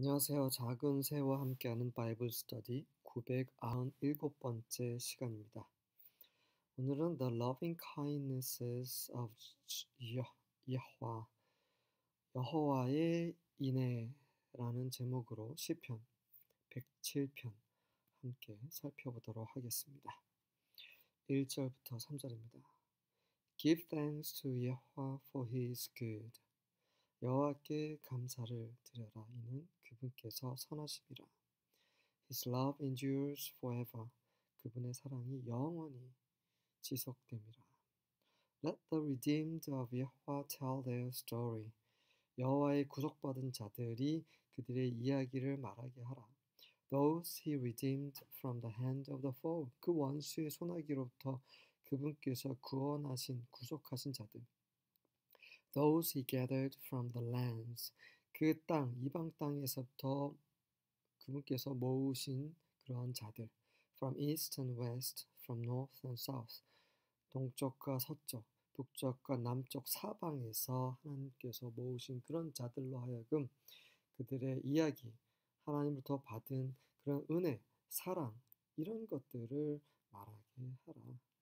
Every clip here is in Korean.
안녕하세요. 작은 새와 함께하는 바이블 스터디 997번째 시간입니다. 오늘은 The Loving Kindnesses of 여호와, 여호와의 인애라는 제목으로 시편 107편 함께 살펴보도록 하겠습니다. 1절부터 3절입니다. Give thanks to Yahweh for he is good. 여호와께 감사를 드려라. 이는 그분께서 선하심이라. His love endures forever. 그분의 사랑이 영원히 지속됨이라. Let the redeemed of Yahweh tell their story. 여호와의 구속받은 자들이 그들의 이야기를 말하게 하라. Those he redeemed from the hand of the foe. 그 원수의 손아귀로부터 그분께서 구속하신 자들. Those he gathered from the lands. 그 땅, 이방 땅에서부터 그분께서 모으신 그러한 자들. From east and west, from north and south. 동쪽과 서쪽, 북쪽과 남쪽 사방에서 하나님께서 모으신 그런 자들로 하여금 그들의 이야기, 하나님으로부터 받은 그런 은혜, 사랑 이런 것들을 말하게 하라.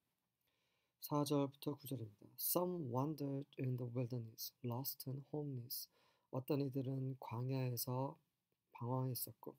4절부터 9절입니다. Some wandered in the wilderness, lost and homeless. 어떤 이들은 광야에서 방황했었고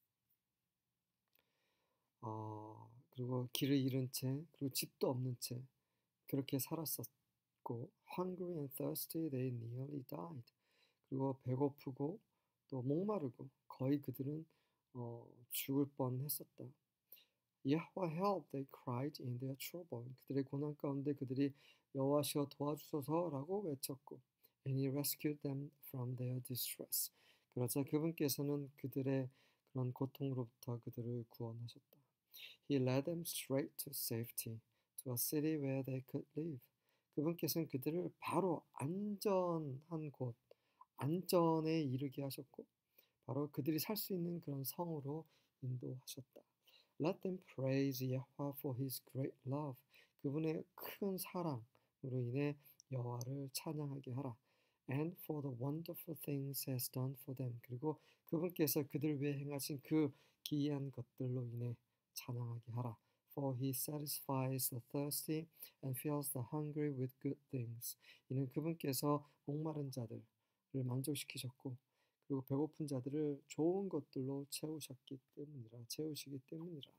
그리고 길을 잃은 채 그리고 집도 없는 채 그렇게 살았었고 hungry and thirsty they nearly died. 그리고 배고프고 또 목마르고 거의 그들은 죽을 뻔했었다. Yahweh help, they cried in their trouble. 그들의 고난 가운데 그들이 여호와시여 도와주소서라고 외쳤고 and he rescued them from their distress. 그러자 그분께서는 그들의 그런 고통으로부터 그들을 구원하셨다. He led them straight to safety, to a city where they could live. 그분께서는 그들을 바로 안전한 곳, 안전에 이르게 하셨고 바로 그들이 살 수 있는 그런 성으로 인도하셨다. Let them praise Yahweh for his great love. 그분의 큰 사랑으로 인해 여호와를 찬양하게 하라. And for the wonderful things he has done for them. 그리고 그분께서 그들을 위해 행하신 그 기이한 것들로 인해 찬양하게 하라. For he satisfies the thirsty and fills the hungry with good things. 이는 그분께서 목마른 자들을 만족시키셨고 그리고 배고픈 자들을 좋은 것들로 채우시기 때문이라.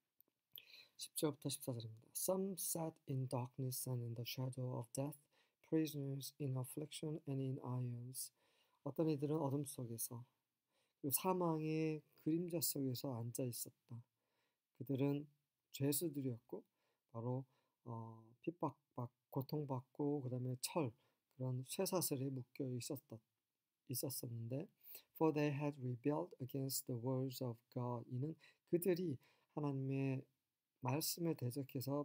10절부터 14절입니다. Some sat in darkness and in the shadow of death, prisoners in affliction and in irons. 어떤 이들은 어둠 속에서 그리고 사망의 그림자 속에서 앉아 있었다. 그들은 죄수들이었고 바로 핍박받고 고통받고 그다음에 그런 쇠사슬에 묶여 있었었는데 for they had rebelled against the words of God. 이는 그들이 하나님의 말씀에 대적해서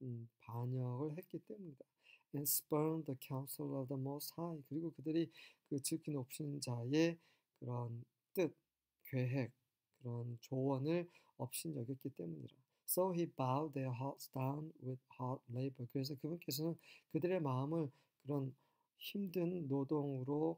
반역을 했기 때문이다. And spurned the counsel of the Most High. 그리고 그들이 그 지극히 높으신 자의 그런 뜻, 계획, 그런 조언을 업신여겼기 때문이라. So he bowed their hearts down with hard labor. 그래서 그분께서는 그들의 마음을 그런 힘든 노동으로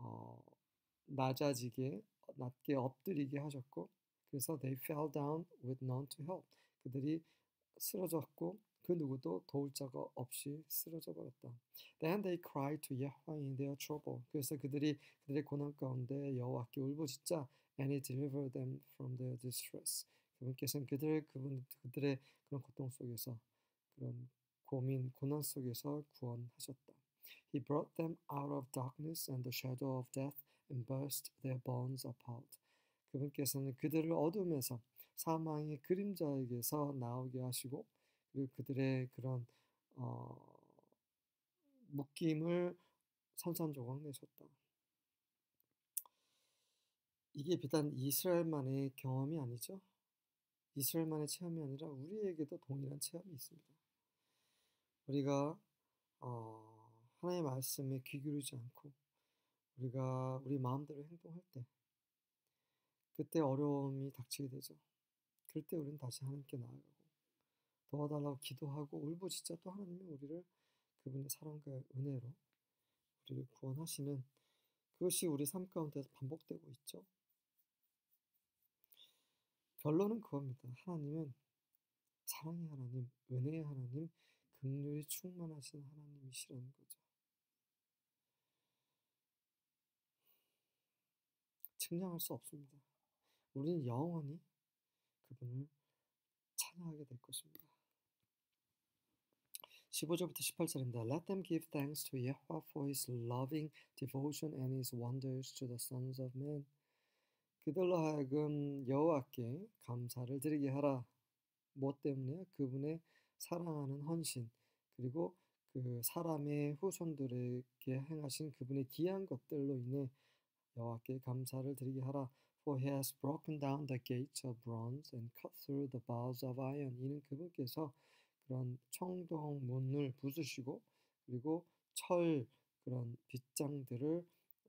낮게 엎드리게 하셨고 그래서 they fell down with none to help. 그들이 쓰러졌고 그 누구도 도울 자가 없이 쓰러져 버렸다. Then they cried to Yahweh in their trouble. 그래서 그들의 고난 가운데 여호와께 울부짖자 and he delivered them from their distress. 그분께서는 그들의 그런 고통 속에서 그런 고난 속에서 구원하셨다. He brought them out of darkness and the shadow of death and burst their bonds apart. 그분께서는 그들을 어둠에서 사망의 그림자에게서 나오게 하시고 그리고 그들의 그런 묶임을 산산조각 내셨다. 이게 비단 이스라엘만의 경험이 아니죠. 이스라엘만의 체험이 아니라 우리에게도 동일한 체험이 있습니다. 우리가 하나님의 말씀에 귀 기울이지 않고 우리가 우리 마음대로 행동할 때 그때 어려움이 닥치게 되죠. 그럴 때 우리는 다시 하나님께 나아가고 도와달라고 기도하고 울부짖자 또 하나님이 우리를 그분의 사랑과 은혜로 우리를 구원하시는 그것이 우리 삶 가운데서 반복되고 있죠. 결론은 그겁니다. 하나님은 사랑의 하나님, 은혜의 하나님, 긍휼이 충만하신 하나님이시라는 거죠. 측량할 수 없습니다. 우리는 영원히 그분을 찬양하게 될 것입니다. 15절부터 18절입니다. Let them give thanks to Yahweh for his loving devotion and his wonders to the sons of men. 그들로 하여금 여호와께 감사를 드리게 하라. 무엇 때문에? 그분의 사랑하는 헌신, 그리고 그 사람의 후손들에게 행하신 그분의 귀한 것들로 인해 여호와께 감사를 드리게 하라. For he has broken down the gates of bronze and cut through the bars of iron. 이는 그분께서 그런 청동 문을 부수시고 그리고 철 그런 빗장들을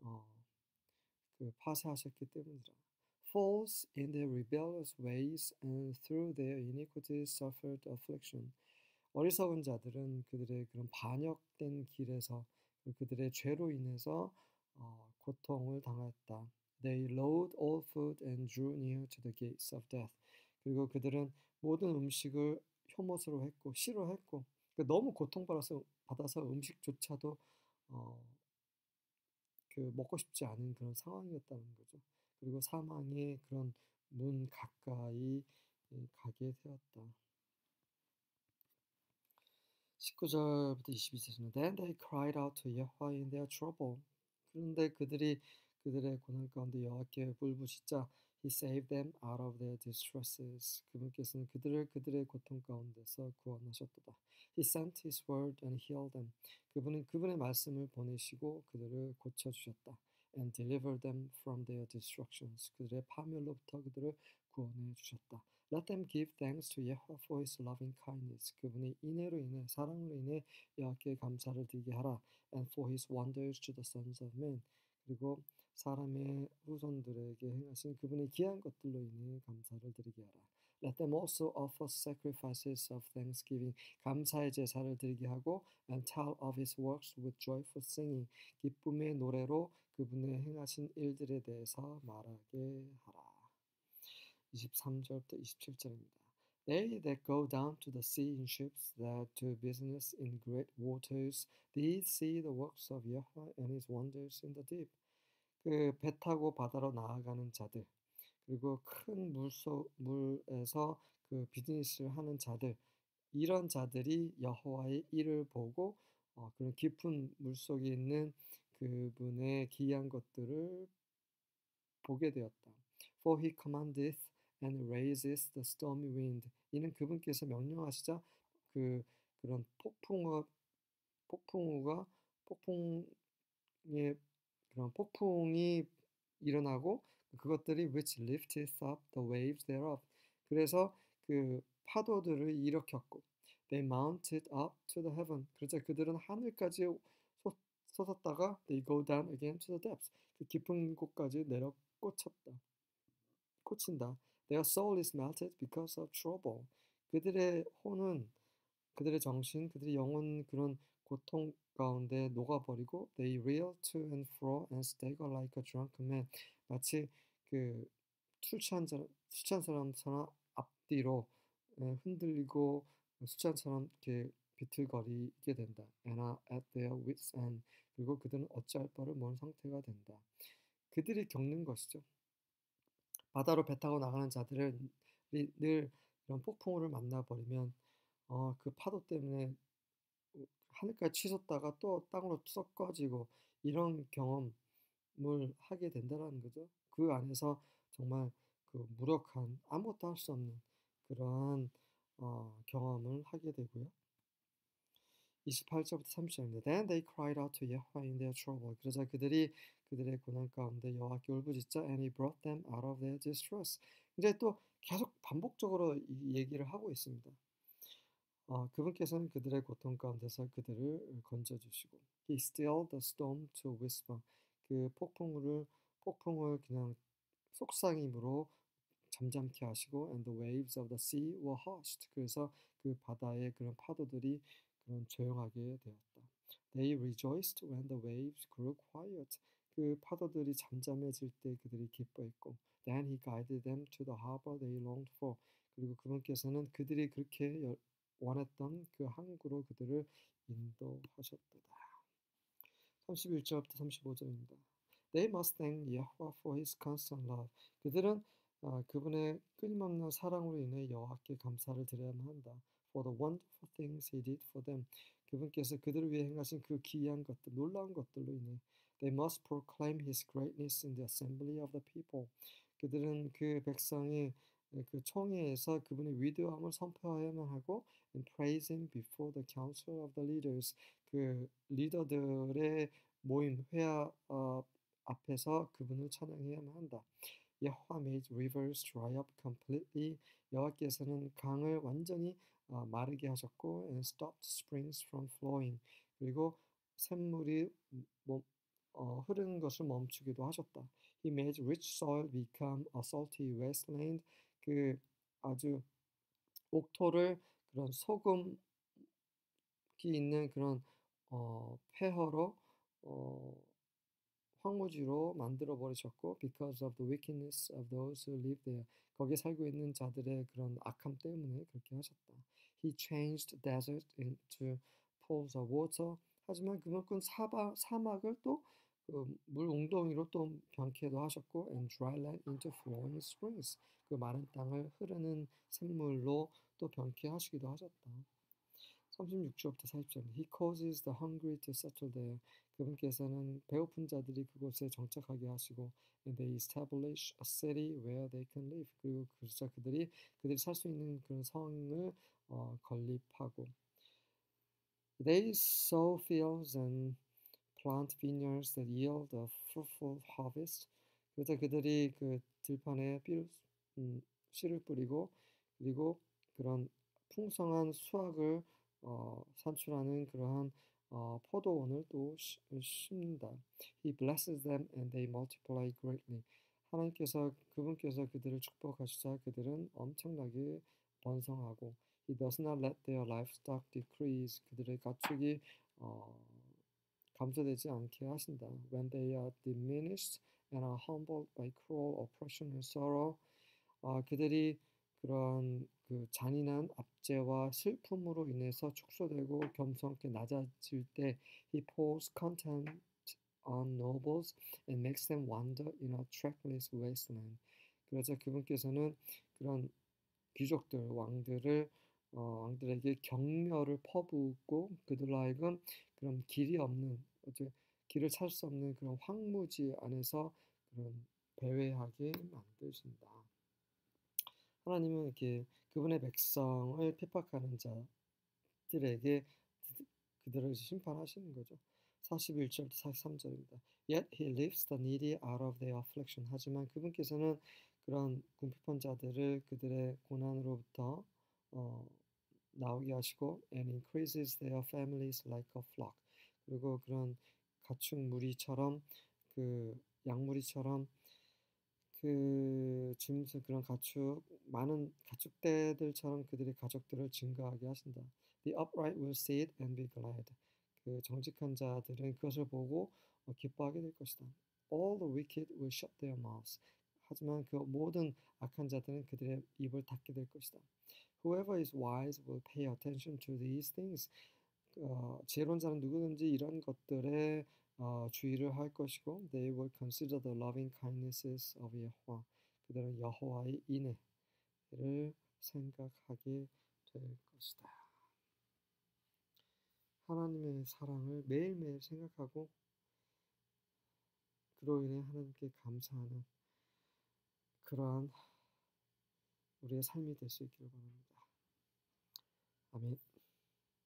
파쇄하셨기 때문이라. False in their rebellious ways and through their iniquities suffered affliction. 어리석은 자들은 그들의 그런 반역된 길에서 그들의 죄로 인해서 고통을 당하였다. They loathed all food and drew near to the gates of death. 그리고 그들은 모든 음식을 혐오스러워 했고 싫어했고 너무 고통받아서 음식조차도 먹고 싶지 않은 그런 상황이었다는 거죠. 그리고 사망의 그런 문 가까이 가게 되었다. 19절부터 22절입니다. Then they cried out to Yahweh in their trouble. 그런데 그들이 그들의 고난 가운데 여호와께 울부짖자 He saved them out of their distresses. 그분께서는 그들을 그들의 고통 가운데서 구원하셨도다. He sent His word and healed them. 그분은 그분의 말씀을 보내시고 그들을 고쳐주셨다. And delivered them from their destructions. 그들의 파멸로부터 그들을 구원해 주셨다. Let them give thanks to Yahweh for His loving kindness. 그분의 인애로 인해 사랑으로 인해 여호와께 감사를 드리게 하라. And for His wonders to the sons of men. 그리고 사람의 후손들에게 행하신 그분의 귀한 것들로 인해 감사를 드리게 하라. Let them also offer sacrifices of thanksgiving. 감사의 제사를 드리게 하고 and tell of His works with joyful singing. 기쁨의 노래로 그분의 행하신 일들에 대해서 말하게 하라. 23절부터 27절입니다. They that go down to the sea in ships that do business in great waters, these see the works of Yahweh and His wonders in the deep. 그 배 타고 바다로 나아가는 자들, 그리고 큰 물에서 그 비즈니스를 하는 자들, 이런 자들이 여호와의 일을 보고 그런 깊은 물 속에 있는 그분의 기이한 것들을 보게 되었다. For he commandeth and raises the stormy wind. 이는 그분께서 명령하시자 그런 폭풍의 그런 폭풍이 일어나고 그것들이 which lifteth up the waves thereof. 그래서 그 파도들을 일으켰고 they mounted up to the heaven. 그래서 그들은 하늘까지 솟았다가 they go down again to the depths. 그 깊은 곳까지 내려 꽂힌다. Their soul is melted because of trouble. 그들의 혼은 그들의 정신, 그들의 영혼 그런 고통 가운데 녹아버리고 they reel to and fro and stagger like a drunken man. 마치 그 술 취한 사람처럼 앞뒤로 흔들리고 술 취한 사람 이렇게 비틀거리게 된다. And are at their wits' end. 그리고 그들은 어찌할 바를 모르는 상태가 된다. 그들이 겪는 것이죠. 바다로 배 타고 나가는 자들을 늘 이런 폭풍우를 만나버리면 그 파도 때문에 하늘까지 치솟다가 또 땅으로 썩 꺼지고 이런 경험을 하게 된다는 거죠. 그 안에서 정말 그 무력한 아무것도 할 수 없는 그러한 경험을 하게 되고요. 28절부터 30절입니다. Then they cried out to Yahweh in their trouble. 그러자 그들이 그들의 고난 가운데 여호와께 울부짖자 and He brought them out of their distress. 이제 또 계속 반복적으로 이 얘기를 하고 있습니다. 그분께서는 그들의 고통 가운데서 그들을 건져주시고 He stilled the storm to whisper. 그 폭풍을 그냥 속삭임으로 잠잠케 하시고 and the waves of the sea were hushed. 그래서 그 바다의 그런 파도들이 그런 조용하게 되었다. They rejoiced when the waves grew quiet. 그 파도들이 잠잠해질 때 그들이 기뻐했고 Then he guided them to the harbor they longed for. 그리고 그분께서는 그들이 그렇게 원했던 그 항구로 그들을 인도하셨도다. 31절부터 35절입니다. They must thank Yahweh for his constant love. 그들은 그분의 끊임없는 사랑으로 인해 여호와께 감사를 드려야만 한다. For the wonderful things he did for them. 그분께서 그들을 위해 행하신 그 기이한 것들, 놀라운 것들로 인해 They must proclaim his greatness in the assembly of the people. 그들은 그 백성의 그 총회에서 그분의 위대함을 선포해야만 하고 and praise him before the council of the leaders. 그 리더들의 모임 회화 앞에서 그분을 찬양해야만 한다. 여호와 made rivers dry up completely. 여호와께서는 강을 완전히 마르게 하셨고 and stopped springs from flowing. 그리고 샘물이 흐르는 것을 멈추기도 하셨다. He made rich soil become a salty wasteland. 그 아주 옥토를 그런 소금기 있는 그런 폐허로 황무지로 만들어 버리셨고 because of the wickedness of those who live there. 거기에 살고 있는 자들의 그런 악함 때문에 그렇게 하셨다. He changed desert into pools of water. 하지만 그만큼 사막을 또 물 웅덩이로 또 변케도 하셨고 and dry land into flowing springs. 그 마른 땅을 흐르는 샘물로 또 변케 하시기도 하셨다. 36절부터 40절. He causes the hungry to settle there. 그분께서는 배고픈 자들이 그곳에 정착하게 하시고 and they establish a city where they can live. 그리고 그들이 살 수 있는 그런 성을 건립하고 They sow fields and plant vineyards that yield a fruitful harvest. 그래서 그들이 그 들판에 씨를 뿌리고 그리고 그런 풍성한 수확을 산출하는 그러한 포도원을 또 심는다. He blesses them and they multiply greatly. 하나님께서 그분께서 그들을 축복하시자 그들은 엄청나게 번성하고 He does not let their livestock decrease. 그들의 가축이 감소되지 않게 하신다. When they are diminished and are humbled by cruel oppression and sorrow. 그들이 그런 그 잔인한 압제와 슬픔으로 인해서 축소되고 겸손하게 낮아질 때 He pours contempt on nobles and makes them wander in a trackless wasteland. 그래서 그분께서는 그런 귀족들, 왕들에게 경멸을 퍼붓고 그들로 하여금 그런 길이 없는 길을 찾을 수 없는 그런 황무지 안에서 그런 배회하게 만드신다. 하나님은 이렇게 그분의 백성을 핍박하는 자들에게 그들을 심판하시는 거죠. 41절부터 43절입니다. Yet he lifts the needy out of their affliction. 하지만 그분께서는 그런 궁핍한 자들을 그들의 고난으로부터 나오게 하시고 and increases their families like a flock. 그리고 그런 가축 무리처럼 그 양무리처럼 그 짐승 그런 많은 가축대들처럼 그들의 가족들을 증가하게 하신다. The upright will see it and be glad. 그 정직한 자들은 그것을 보고 기뻐하게 될 것이다. All the wicked will shut their mouths. 하지만 그 모든 악한 자들은 그들의 입을 닫게 될 것이다. Whoever is wise will pay attention to these things. 지혜로운 자는 누구든지 이런 것들에 주의를 할 것이고 they will consider the loving kindnesses of Yahweh. 그들은 여호와의 인애를 생각하게 될 것이다. 하나님의 사랑을 매일매일 생각하고 그로 인해 하나님께 감사하는 그러한 우리의 삶이 될 수 있기를 바랍니다. 아멘.